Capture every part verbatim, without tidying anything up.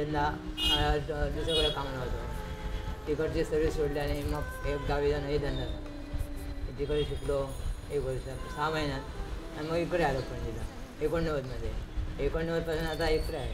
यंदा दुसरीकडे कामाला होतो. तिकडची सर्व्हिस सोडली आणि मग एक गावी जाणं हे धंदा तिकडे शिकलो एक वर्ष सहा महिन्यात आणि मग इकडे आलो पणजीला एकोणनव्वदमध्ये. एकोणनव्वदपासून आता इकडे आहे.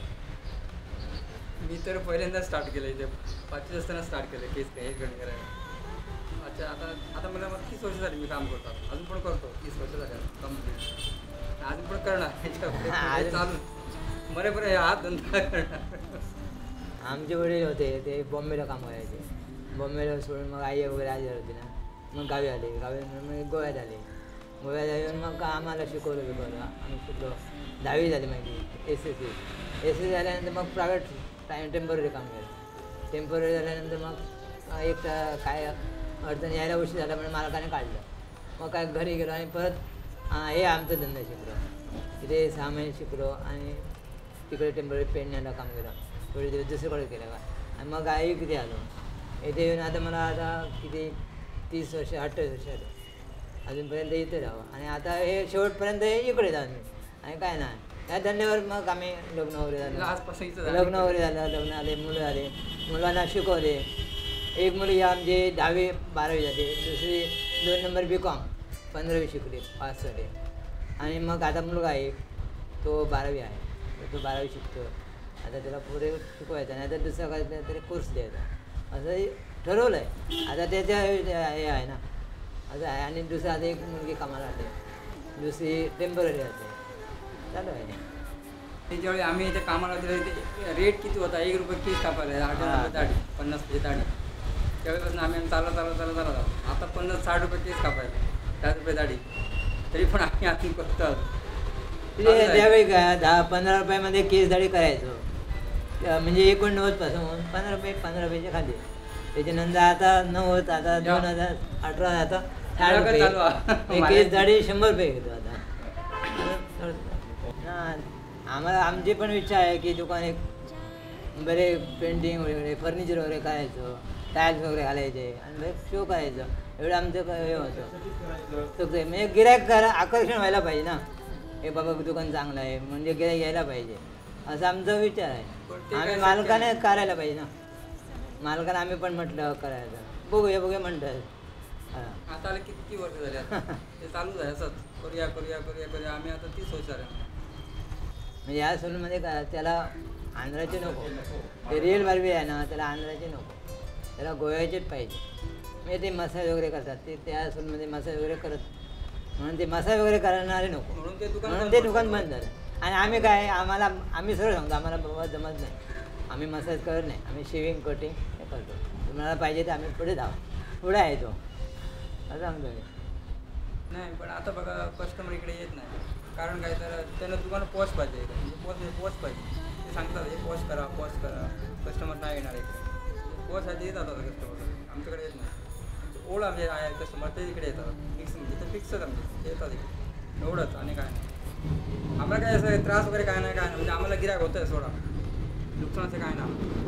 मी तर पहिल्यांदा स्टार्ट केलं इथे पाचवी असताना स्टार्ट केलं केस काय हेअर कटिंग करायला. अच्छा आता आता मला मग तीस वर्ष झाली मी काम करतो, अजून पण करतो. तीस वर्ष झाले कम्प्लीट, अजून पण करणार चालू बरे बरे हात धंदा करणार. आमचे वडील होते ते बॉम्बेला काम करायचे. बॉम्बेला सोडून मग आई वगैरे आजी होती ना, मग गावी आले. गावी मग गोव्यात आले. गोव्यात येऊन मग आम्हाला शिकवलं शिकवलं आम्ही शिकलो. दहावी झाली माझी S S C. S S C झाल्यानंतर मग प्रायव्हेट टाईम टेम्पररी काम केलं. टेम्पररी झाल्यानंतर मग एक काय अडचण यायला उशीर झाला म्हणजे मालकाने काढलं. मग काय घरी गेलो आणि परत हे आमचा धंदा शिकलो. तिथे सहा महिने शिकलो आणि तिकडे टेम्पररी पेंट न्यायला काम केलं. थोडे दिवस दुसरीकडे केलं का आणि मग आई किती आलो इथे येऊन. आता मला आता किती तीस वर्ष अठ्ठावीस वर्ष आले अजूनपर्यंत इथे राहावं. आणि आता हे शेवटपर्यंत इकडे जाऊ मी आणि काय नाही या धंद्यावर. मग आम्ही लग्न वगैरे झालं लग्न वगैरे झालं लग्न आले मुलं आले. मुलांना शिकवले. एक मुली आमची दहावी बारावी झाली, दुसरी दोन नंबर बी कॉम पंधरावी शिकली पास झाले. आणि मग आता मुलगा आहे तो बारावी आहे तो बारावी शिकतो. आता त्याला पुढे शिकवायचं नाही तर दुसरा काय तरी कोर्स द्यायचा असं ठरवलं आहे. आता त्याच्या हे आहे ना असं आहे. आणि दुसरं आता एक मुलगी कामाला राहते, दुसरी टेम्पररी राहते चालू आहे. त्याच्यावेळी आम्ही इथे कामाला होते रेट किती होता एक रुपये केस कापायला आठ रुपये दाढी पन्नास रुपये दाढी. त्यावेळेपासून आम्ही चालला चालला चालला चालला आता पन्नास साठ रुपये केस कापायला दहा रुपये दाढी तरी पण आम्ही आधी करतो. त्यावेळी काय दहा पंधरा रुपयामध्ये केस दाढी करायचो म्हणजे एकोणनव्वदपासून पंधरा रुपये पंधरा रुपयाच्या खाली. त्याच्यानंतर आता नव्वद आता दोन हजार अठरा आता साठ रुपये केस दाढी शंभर रुपये घेतो आता. आम्हाला आमची पण इच्छा आहे की दुकान एक बरे पेंटिंग वगैरे फर्निचर वगैरे करायचं, टाईल्स वगैरे घालायचे आणि शो करायचं एवढं आमचं हे होतं. तर म्हणजे गिऱ्हाईक करा आकर्षण व्हायला पाहिजे ना. हे बाबा दुकान चांगलं आहे म्हणजे गिऱ्हाईक यायला पाहिजे असा आमचा विचार आहे. आम्ही मालकाने करायला पाहिजे ना. मालकाने आम्ही पण म्हटलं करायचं बघूया बघूया म्हणतात. आता आले किती वर्ष झाले ते चालू झाले असंच करूया करूया करूया करूया आम्ही आता तीस वर्ष झाले. म्हणजे या सलूनमध्ये का त्याला आंध्राचे नको, ते रिअल बार्बी आहे ना त्याला आंध्राचे नको, त्याला गोव्याचेच पाहिजे. म्हणजे ते मसाज वगैरे करतात ते त्या सलूनमध्ये मसाज वगैरे करत म्हणून ते मसाज वगैरे करणारे नको म्हणून ते दुकान म्हणून ते दुकान बंद झालं. आणि आम्ही काय आम्हाला आम्ही सरळ सांगतो आम्हाला बाबा जमत नाही, आम्ही मसाज करत नाही, आम्ही शेविंग कटिंग हे करतो. तुम्हाला पाहिजे तर आम्ही पुढे जाऊ पुढे आहे तो असं सांगतो मी. नाही पण आता बघा कस्टमर इकडे येत नाही कारण काय तर त्यांना दुकान पॉश पाहिजे म्हणजे पॉश म्हणजे पॉश पाहिजे. ते सांगतात हे पॉश करा पॉश करा कस्टमर नाही येणार इकडे. पॉश आधी येतात आता कस्टमर आमच्याकडे येत नाही. ओढ आमचे आहे कस्टमर ते इकडे येतात फिक्स म्हणजे ते फिक्सच आमचे ते येतात इकडे एवढंच आणि काय नाही. आम्हाला काय असं त्रास वगैरे काय नाही काय नाही म्हणजे आम्हाला गिऱ्हाईक होतं आहे सोडा नुकसानाचं काय नाही.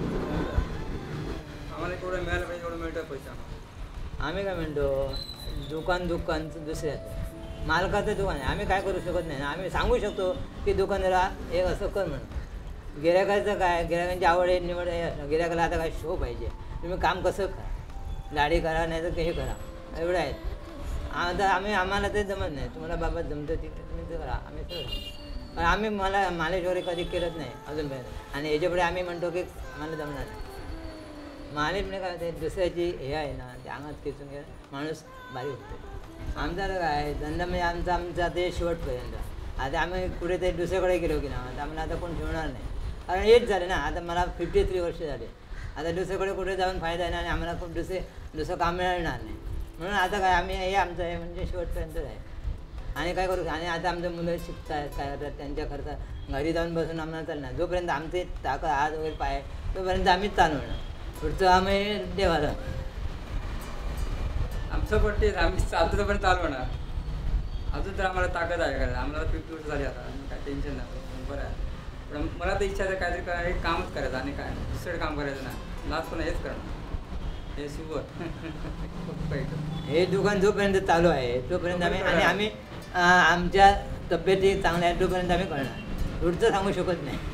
आम्हाला केवढं मिळालं पाहिजे एवढं मिळतं पैसे आम्हाला. आम्ही काय म्हणतो दुकान दुकानचं दुसऱ्याचं मालकाचं दुकान आहे. आम्ही काय करू शकत नाही. आम्ही सांगू शकतो की दुकानदारा एक असं कर म्हणून. गिऱ्हाईकाचं काय गिऱ्हाईकांची आवड आहे निवड आहे. गिऱ्हाईकाला आता काय शो पाहिजे तुम्ही काम कसं करा दाढी करा नाही तर काही करा एवढं आहेत. आता आम्ही आम्हाला ते जमत नाही. तुम्हाला बाबा जमतं ती तुम्ही ते करा आम्ही सर पण आम्ही मला मालिश वगैरे कधी केलंच नाही अजूनपर्यंत. आणि याच्यापुढे आम्ही म्हणतो की आम्हाला जमणार नाही. मालिश म्हणजे काय होते दुसऱ्याची हे आहे ना ते अंगात खेचून घ्या माणूस बारीक होतो. आमचा काय धंदा म्हणजे आमचा आमचा ते शेवटपर्यंत. आता आम्ही पुढे ते दुसऱ्याकडे गेलो की ना आता आम्हाला आता कोण ठेवणार नाही कारण हेच झाले ना. आता मला फिफ्टी थ्री वर्ष झाले. आता दुसऱ्याकडे कुठे जाऊन फायदा आहे ना आणि आम्हाला खूप दुसरे दुसरं काम मिळणार नाही. म्हणून आता काय आम्ही हे आमचं आहे म्हणजे शेवटपर्यंतच आहे. आणि काय करू आणि आता आमच्या मुलं शिकत आहेत काय करतात त्यांच्या खर्च घरी जाऊन बसून आम्हाला चालणार. जोपर्यंत आमचे ताकद हात वगैरे पाय तोपर्यंत आम्हीच चालवणार. पुढचं आम्ही देवाला आमचं पण तेच आम्ही चालतो पण चालवणार. अजून तर आम्हाला ताकद आहे का आम्हाला फिफ्टी वर्ष झाली आता काय टेन्शन नाही बरं आहे. पण मला तर इच्छा आहे काहीतरी करा हे कामच करायचं आणि काय दुसरं काम करायचं ना लास्ट पण हेच करणं हे शुगर. हे दुकान जोपर्यंत चालू आहे तोपर्यंत आम्ही आणि आम्ही आमच्या तब्येती चांगल्या आहेत तोपर्यंत आम्ही करणार. पुढचं सांगू शकत नाही.